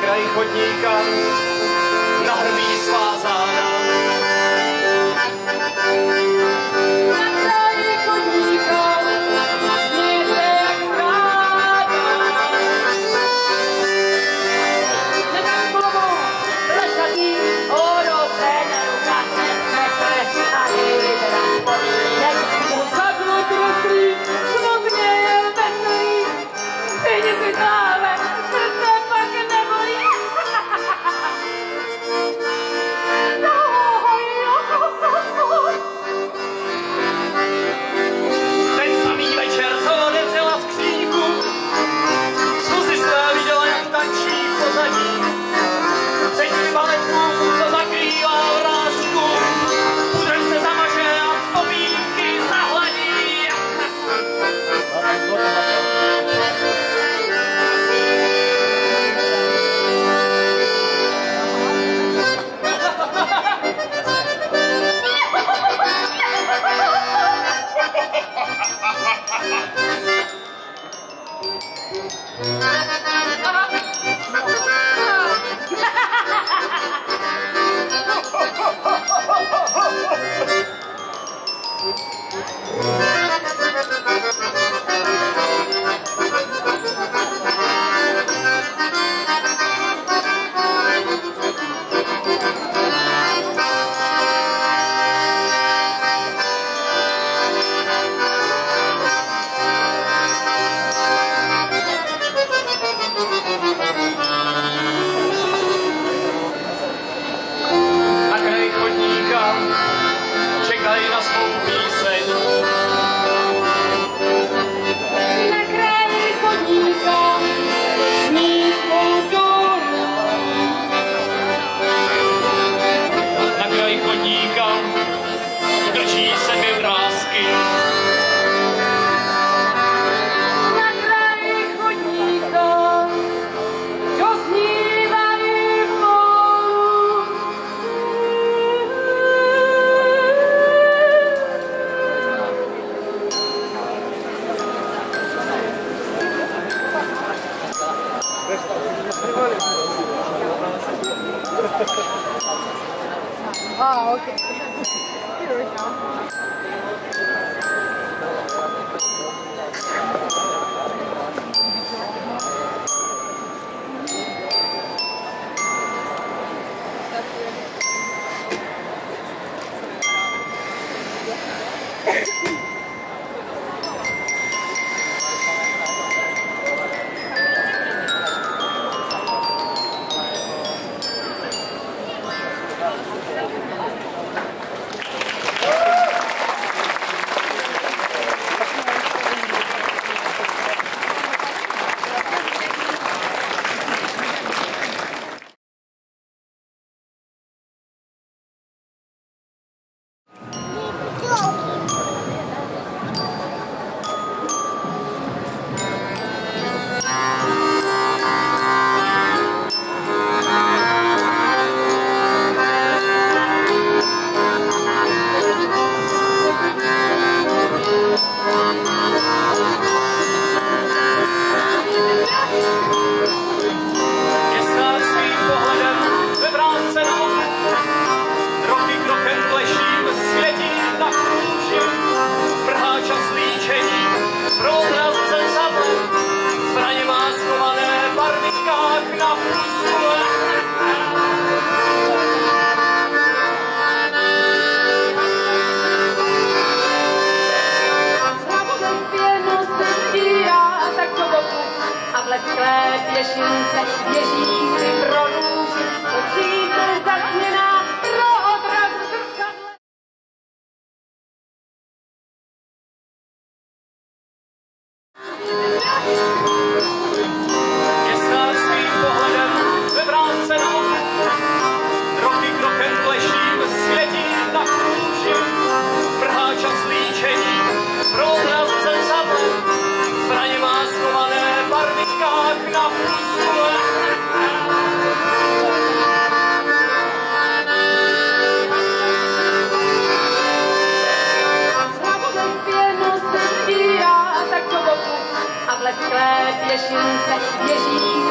kraji chodníka, na hrbí svá záda. Na kraji chodníka, směje se jak ráda. Nedám hlavu, plešatý, orozené rukace, smekle a jejda spodínek. Posadlo kroslí, smutně je veselý, stejně si záve, srdce pak nebolí. Ten samý večer, co otevřela skříňku, Suzy své viděla, jak tančí v pozadí. Přední baletku, co zakrývá vrásku, pudrem se zamaže a vzpomínky zahladí. Na kraji chodníka čekají na svou píseň. Na kraji chodníka sní svou důru. Na kraji chodníka drží sebe vrásky. Na kraji chodníka doznívají v moru. Okay. Here we go. Lesklé pěšince běží si pro růži, točí se zasněná pro odraz zrcadle. Městná svým pohledem ve vrásce na oku, roky krokem kleším, světí na kůži, vrhá čas líčení, pro odraz zrcadle, zbraně má schované v barvičkách na pusu. A v lesklé pěšince běží